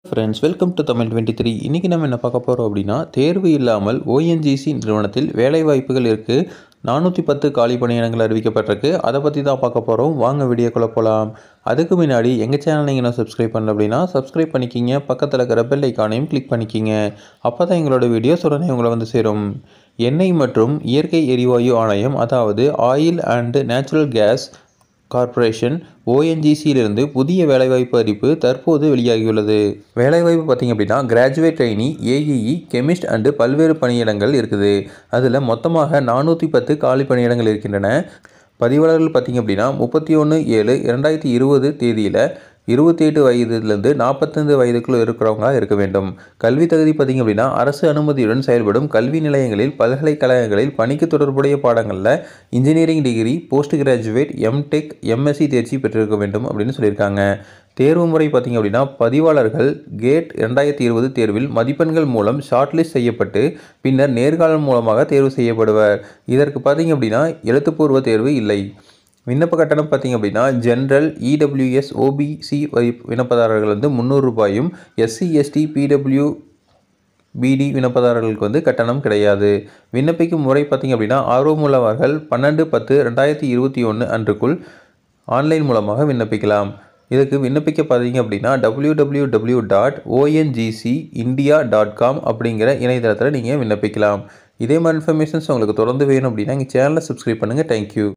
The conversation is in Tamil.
Friends welcome to Tamil 23. இன்றைக்கி நம்ம என்ன பார்க்க போகிறோம் அப்படின்னா, தேர்வு இல்லாமல் ஓஎன்ஜிசி நிறுவனத்தில் வேலைவாய்ப்புகள் இருக்குது. 410 காலி பணியிடங்கள் அறிவிக்கப்பட்டிருக்கு. அதை பற்றி தான் பார்க்க போகிறோம். வாங்க வீடியோக்குள்ளே போகலாம். அதுக்கு முன்னாடி எங்கள் சேனல் நீங்கள் நான் சப்ஸ்கிரைப் பண்ணல அப்படின்னா சப்ஸ்கிரைப் பண்ணிக்கிங்க. பக்கத்தில் இருக்கிற பெல் ஐக்கானையும் கிளிக் பண்ணிக்கிங்க. அப்போ தான் எங்களோட வீடியோஸ் உடனே உங்களை வந்து சேரும். எண்ணெய் மற்றும் இயற்கை எரிவாயு ஆணையம், அதாவது oil and natural gas corporation ஓஎன்ஜிசியிலிருந்து புதிய வேலைவாய்ப்பு அறிவிப்பு தற்போது வெளியாகியுள்ளது. வேலைவாய்ப்பு பார்த்திங்க அப்படின்னா, graduate trainee, AEE, chemist and பல்வேறு பணியிடங்கள் இருக்குது. அதில் மொத்தமாக 410 காலி பணியிடங்கள் இருக்கின்றன. பதிவாளர்கள் பார்த்திங்க அப்படின்னா 31/7/2020 தேதியில் 28 வயதிலிருந்து 45 வயதுக்குள் இருக்கிறவங்களா இருக்க வேண்டும். கல்வி தகுதி பார்த்திங்க அப்படின்னா, அரசு அனுமதியுடன் செயல்படும் கல்வி நிலையங்களில், பல்கலைக்கழகங்களில் பணிக்கு தொடர்புடைய பாடங்களில் engineering degree, post graduate, M.Tech, M.Sc தேர்ச்சி பெற்றிருக்க வேண்டும் அப்படின்னு சொல்லியிருக்காங்க. தேர்வு முறை பார்த்திங்க அப்படின்னா, பதிவாளர்கள் கேட் 2020 தேர்வில் மதிப்பெண்கள் மூலம் ஷார்ட்லிஸ்ட் செய்யப்பட்டு பின்னர் நேர்காணல் மூலமாக தேர்வு செய்யப்படுவர். இதற்கு பார்த்திங்க அப்படின்னா எழுத்துப்பூர்வ தேர்வு இல்லை. விண்ணப்ப கட்டணம் பார்த்திங்க அப்படின்னா, ஜென்ரல், இடபிள்யூஎஸ், ஓபிசி விண்ணப்பதாரர்கள் வந்து ₹300, எஸ்சி, எஸ்டி, பிடபிள்யூபிடி விண்ணப்பதாரர்களுக்கு வந்து கட்டணம் கிடையாது. விண்ணப்பிக்கும் முறை பார்த்திங்க அப்படின்னா, ஆர்வமுள்ளவர்கள் 12/10/2021 அன்றுக்குள் ஆன்லைன் மூலமாக விண்ணப்பிக்கலாம். இதுக்கு விண்ணப்பிக்க பார்த்திங்க அப்படின்னா www.ongcindia.com அப்படிங்கிற இணையதளத்தில் நீங்கள் விண்ணப்பிக்கலாம். இதே மாதிரி இன்ஃபர்மேஷன்ஸ் உங்களுக்கு தொடர்ந்து வேணும் அப்படின்னா எங்கள் சேனலை சப்ஸ்கிரைப் பண்ணுங்கள். தேங்க்யூ.